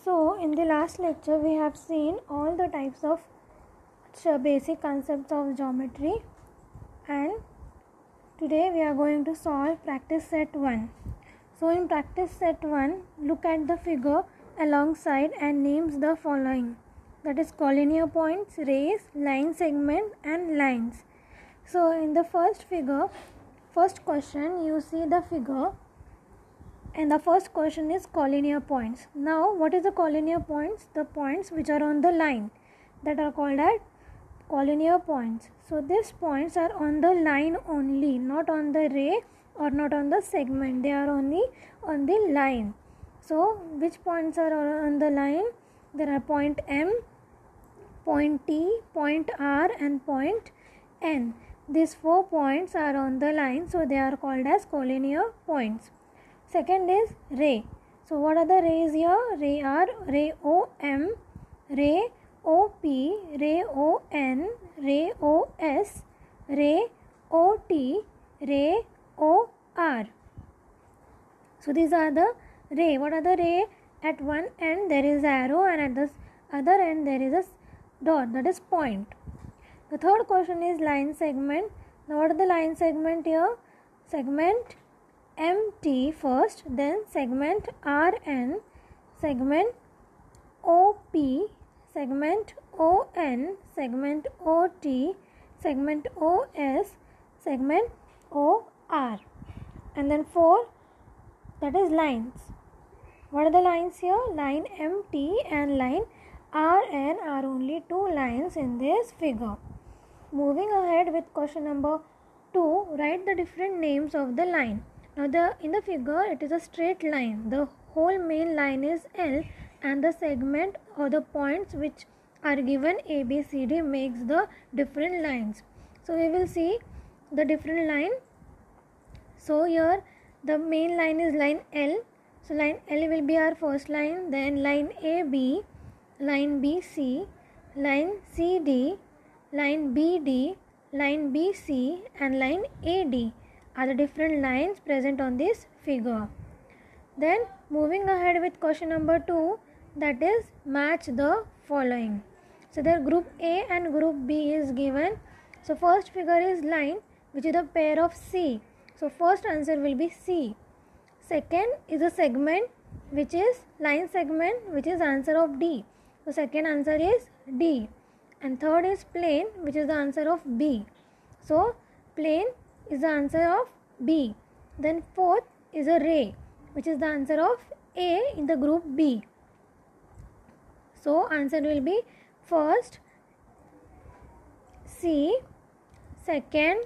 So in the last lecture we have seen all the types of basic concepts of geometry, and today we are going to solve practice set 1. So in practice set 1, look at the figure alongside and names the following, that is collinear points, rays, line segment and lines. So in the first question you see the figure, and the first question is collinear points. Now what is the collinear points? The points which are on the line, that are called as collinear points. So these points are on the line only, not on the ray or not on the segment. They are only on the line. So which points are on the line? There are point M, point T, point R and point N. These 4 points are on the line, so they are called as collinear points. Second is ray. So what are the rays here? Ray are ray OM, ray OP, ray ON, ray OS, ray OT, ray OR. So these are the ray. What are the ray? At one end there is arrow and at the other end there is a dot, that is point. The third question is line segment. Now what are the line segment here? Segment MT first, then segment RN, segment OP, segment ON, segment OT, segment OS, segment OR. And then 4, that is lines. What are the lines here? Line MT and line RN are only 2 lines in this figure. Moving ahead with question number 2, write the different names of the line. Now in the figure it is a straight line. The whole main line is L, and the segment or the points which are given A, B, C, D makes the different lines. So we will see the different line. So here the main line is line L. So line L will be our first line, then line AB, line BC, line CD, line BD, line BC and line AD are the different lines present on this figure. Then moving ahead with question number 2, that is match the following. So there group A and group B is given. So first figure is line which is a pair of C. So first answer will be C. Second is a segment which is line segment, which is answer of D. So second answer is D. And third is plane, which is the answer of B. So plane is the answer of B. Then fourth is a ray, which is the answer of A in the group B. So answer will be first C, second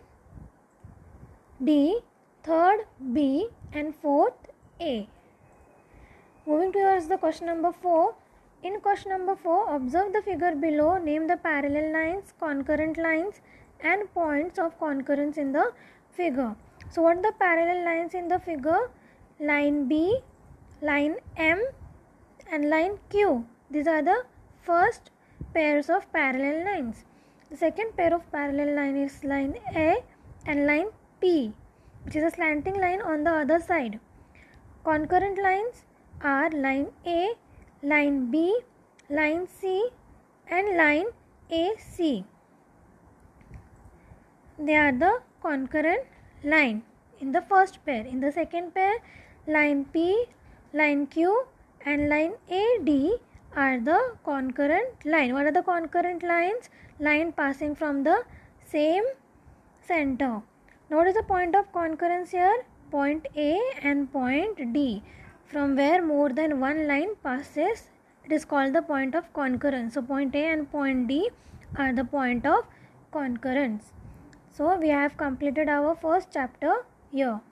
D, third B and fourth A. Moving towards the question number 4. In question number 4, observe the figure below, name the parallel lines, concurrent lines and points of concurrence in the figure. So what are the parallel lines in the figure? Line B, line M and line Q. These are the first pairs of parallel lines. The second pair of parallel line is line A and line P, which is a slanting line on the other side. Concurrent lines are line A, line B, line C and line AC. They are the concurrent line in the first pair. In the second pair, line P, line Q and line AD are the concurrent line. What are the concurrent lines? Line passing from the same center. Now what is the point of concurrence here? Point A and point D. From where more than one line passes, it is called the point of concurrence. So point A and point D are the point of concurrence. So we have completed our first chapter here.